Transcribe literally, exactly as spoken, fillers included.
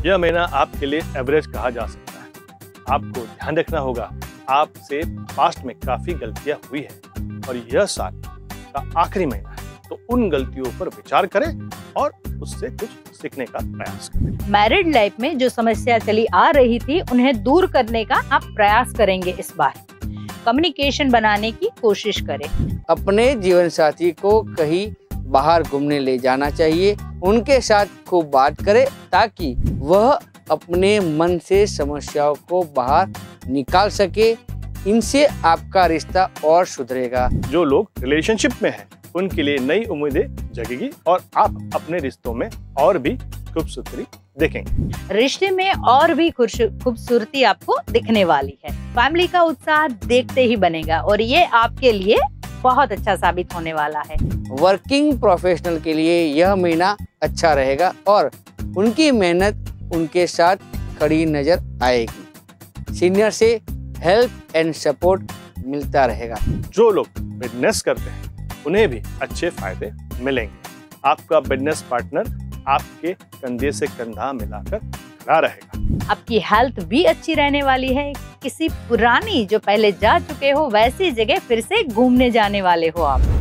यह महीना आपके लिए एवरेज कहा जा सकता है। आपको ध्यान रखना होगा, आपसे पास्ट में काफी गलतियां हुई है और यह साल का आखिरी महीना है, तो उन गलतियों पर विचार करें और उससे कुछ सीखने का प्रयास करें। मैरिड लाइफ में जो समस्या चली आ रही थी, उन्हें दूर करने का आप प्रयास करेंगे। इस बार कम्युनिकेशन बनाने की कोशिश करें। अपने जीवन साथी को कहीं बाहर घूमने ले जाना चाहिए, उनके साथ खूब बात करें ताकि वह अपने मन से समस्याओं को बाहर निकाल सके। इनसे आपका रिश्ता और सुधरेगा। जो लोग रिलेशनशिप में हैं, उनके लिए नई उम्मीदें जगेगी और आप अपने रिश्तों में और भी खूबसूरती देखेंगे। रिश्ते में और भी खूबसूरती आपको दिखने वाली है। फैमिली का उत्साह देखते ही बनेगा और ये आपके लिए बहुत अच्छा साबित होने वाला है। वर्किंग प्रोफेशनल के लिए यह महीना अच्छा रहेगा और उनकी मेहनत उनके साथ खड़ी नजर आएगी। सीनियर से हेल्प एंड सपोर्ट मिलता रहेगा। जो लोग बिजनेस करते हैं, उन्हें भी अच्छे फायदे मिलेंगे। आपका बिजनेस पार्टनर आपके कंधे से कंधा मिलाकर खड़ा रहेगा। आपकी हेल्थ भी अच्छी रहने वाली है। किसी पुरानी जो पहले जा चुके हो वैसी जगह फिर से घूमने जाने वाले हो आप।